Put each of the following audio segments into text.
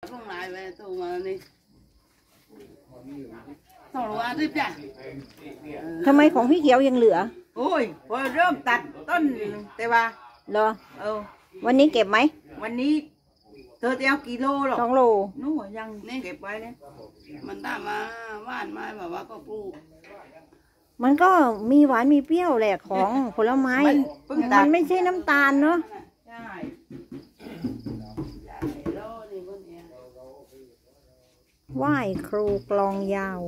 ต้องลายไปตัวมานี่ต้องรู้ว่าที่จ้ะทำไมของพี่เขียวยังเหลือโอ้ยพอเริ่มตัดต้นแต่ว่าเหรอวันนี้เก็บไหมวันนี้เธอจะเอากี่โลหรอ 2 โลนู่นยังเก็บไว้เนี่ยมันตามมาว่านมาแบบว่าก็ปลูกมันก็มีหวานมีเปรี้ยวแหละของผลไม้มันไม่ใช่น้ำตาลเนาะใช่ไหว้ครูกลองยาว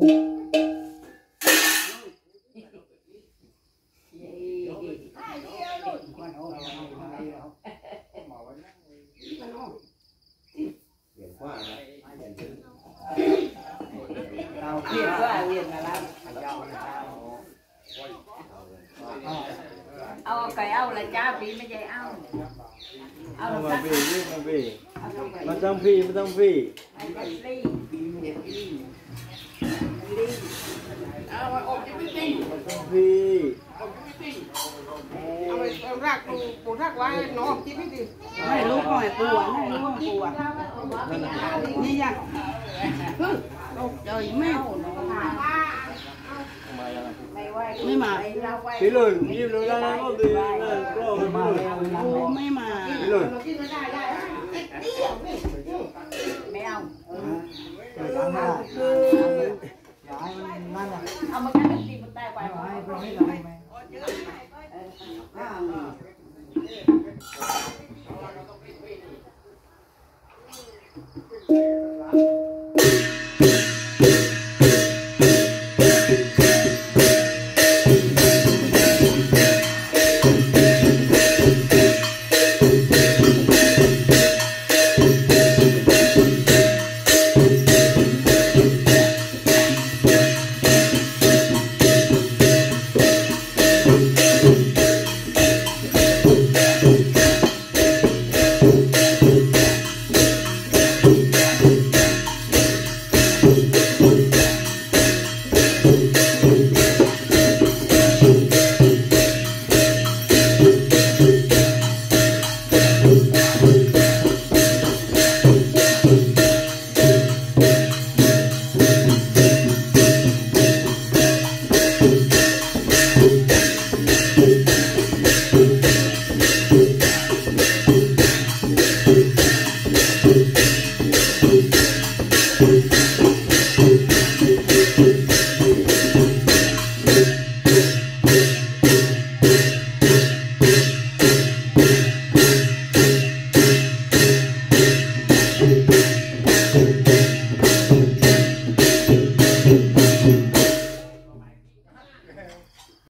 เอาไก่เอาละจ้าพี่ไม่ใช่เอามาพี่มาพี่มันต้องพี่มันต้องพี่เอาไปอบจิ้มจิ้มมันต้องพี่เอาไปรักปูรักไว้น้องจิ้มจิ้มไม่รู้ก่อนปูอ่ะไม่รู้ปูอ่ะนี่ยังตกใจแม่ไม่มาพี่เลยยิ้มเลยนะก็ดีนะก็ไม่ไม่มาพี่เลยไม่เอาเอามากันตีมันตายไป